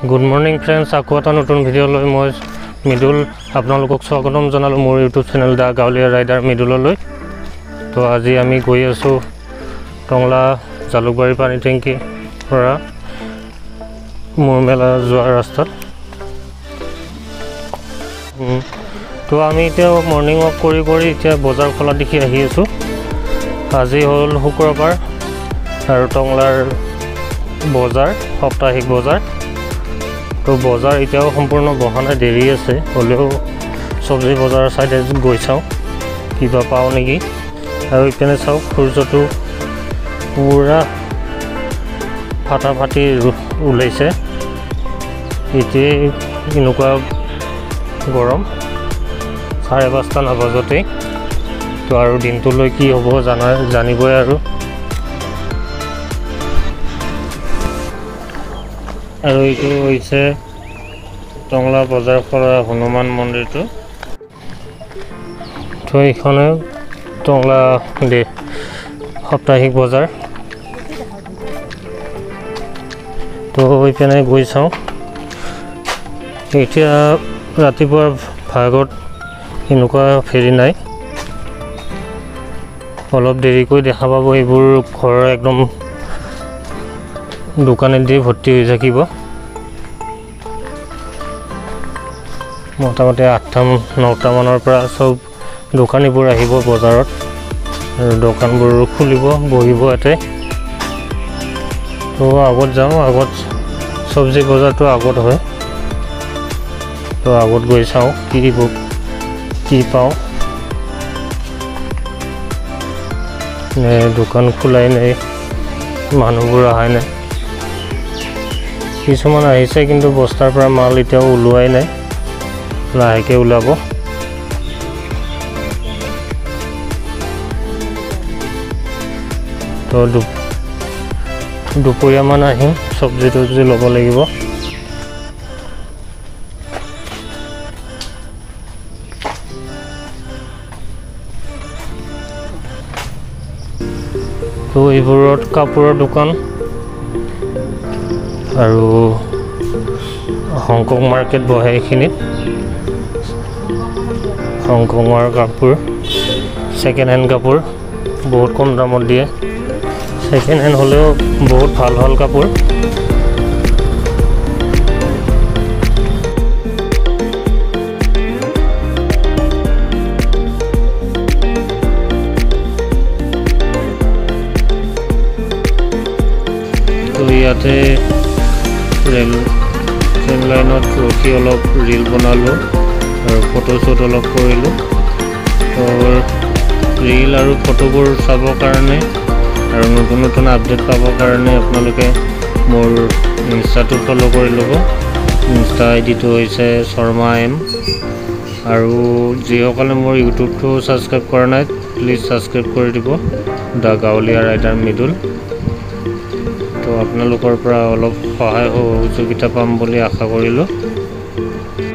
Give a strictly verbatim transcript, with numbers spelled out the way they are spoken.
Good morning friends, আকৌ এটা নতুন ভিডিও লৈ মই মিডুল আপোনালোকক স্বাগতম জনালো মোৰ ইউটিউব চেনেল দা গাঁৱলীয়া ৰাইডাৰ মিডুললৈ। তো আজি আমি গৈ আছো টংলা জালুকবাৰী পানী টেংকি পৰা মোৰ মেলা যোৱাৰ ৰাস্তাত। তো আমি এতিয়া মৰ্নিং ৱাক কৰি কৰি এতিয়া বজাৰ খোলা দেখি আহি আছো। আজি হ'ল শুক্ৰবাৰ আৰু টংলাৰ বজাৰ সাপ্তাহিক বজাৰ। তো বজাৰ এতিয়াও সম্পূৰ্ণ বহা নাই, দেৰি আছে, হ'লেও চব্জি বজাৰৰ চাইডে গৈ চাওঁ কিবা পাওঁ নেকি। আৰু ইপিনে চাওক সূৰ্যটো পুৰা ফাটা ফাটি ওলাইছে। এতিয়াই এনেকুৱা গৰম, চাৰে পাঁচটা নবজাতেই। তো আৰু দিনটোলৈ কি হ'ব জানা জানিবই আৰু আৰু এইটো হৈছে টংলা বজাৰ কৰা হনুমান মন্দিৰটো। তো এইখনে টংলা দে সাপ্তাহিক বজাৰ। তো এইপিনে গৈ চাওঁ। এতিয়া ৰাতিপুৱাৰ ভাগত এনেকুৱা ফেৰি নাই, অলপ দেৰিকৈ দেখা পাব। এইবোৰ ঘৰৰ একদম দোকানেদি ভৰ্তি হৈ থাকিব। মোটামুটি আঠটা নটা মানৰ পৰা চব দোকানীবোৰ আহিব বজাৰত আৰু দোকানবোৰ খুলিব, বহিব ইয়াতে। তো আগত যাওঁ, আগত চব্জি বজাৰটো আগত হয়। তো আগত গৈ চাওঁ কি কি পাওঁ, নে দোকান খোলাই নাই, মানুহবোৰ অহাই নাই। কিছুমান আহিছে কিন্তু বস্তাৰ পৰা মাল এতিয়াও ওলোৱাই নাই, লাহেকৈ ওলাব। তো দুপৰীয়ামান আহিম, চব্জি তব্জি ল'ব লাগিব। তো এইবোৰত কাপোৰৰ দোকান আৰু হংকং মাৰ্কেট বহে। এইখিনিত হংকঙৰ কাপোৰ, ছেকেণ্ড হেণ্ড কাপোৰ বহুত কম দামত দিয়ে। ছেকেণ্ড হেণ্ড হ'লেও বহুত ভাল ভাল কাপোৰ। তো ইয়াতে ৰেল ট্ৰেইন লাইনত ৰখি অলপ ৰিল বনালোঁ আৰু ফটো শ্বুট অলপ কৰিলোঁ। তো ৰিল আৰু ফটোবোৰ চাবৰ কাৰণে আৰু নতুন নতুন আপডেট পাবৰ কাৰণে আপোনালোকে মোৰ ইনষ্টাটো ফ'ল' কৰি ল'ব। ইনষ্টা আই ডিটো হৈছে শৰ্মা এম। আৰু যিসকলে মোৰ ইউটিউবটো ছাবস্ক্ৰাইব কৰা নাই প্লিজ ছাবস্ক্ৰাইব কৰি দিব, দা গাঁৱলীয়া ৰাইডাৰ মিডুল। তো আপোনালোকৰ পৰা অলপ সহায় সহযোগিতা পাম বুলি আশা কৰিলোঁ।